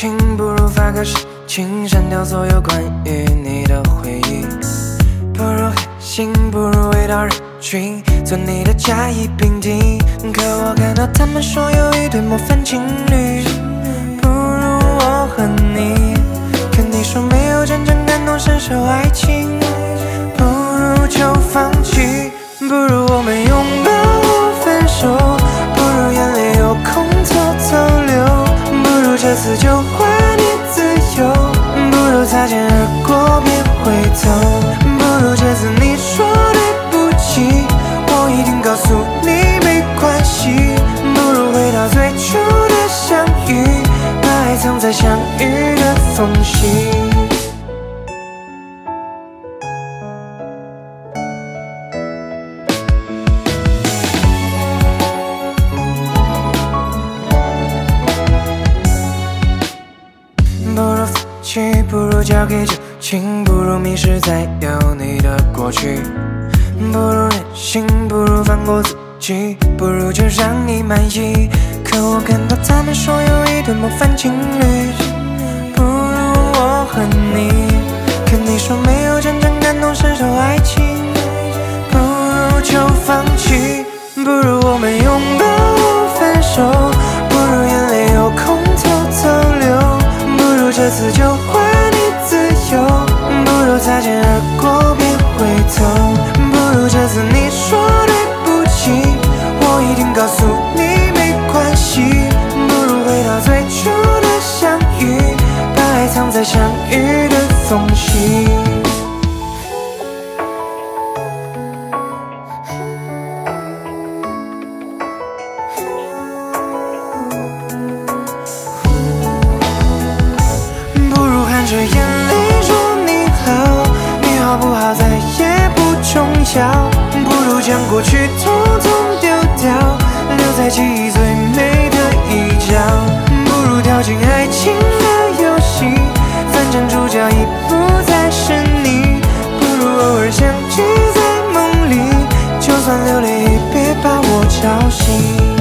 情，不如发个誓情，删掉所有关于你的回忆。不如黑心，不如围到人群，做你的甲乙丙丁。可我看到他们说有一对模范情侣，不如我和你。可你说没有真正感同身受爱情，不如就放弃。不如我们拥抱或分手，不如眼泪有空偷偷流，不如这次就还你自由，不如擦肩而过别回头，不如这次你说对不起，我一定告诉你没关系，不如回到最初的相遇，把爱藏在相遇的缝隙。不如放弃，不如交给旧情，不如迷失在有你的过去，不如任性，不如放过自己，不如就让你满意。可我看到他们说有一对模范情侣，不如我和你。可你说没有真正感同身受爱情，不如就放弃。不如我们拥抱或分手，不如眼泪有空偷偷流，这次就还你自由，不如擦肩而过别回头，不如这次你说对不起，我一定告诉你没关系，不如回到最初的相遇，把爱藏在相遇的缝隙。着眼泪说你好，你好不好再也不重要，不如将过去统统丢掉，留在记忆最美的一角，不如跳进爱情的游戏，反正主角已不再是你，不如偶尔相聚在梦里，就算流泪也别把我吵醒。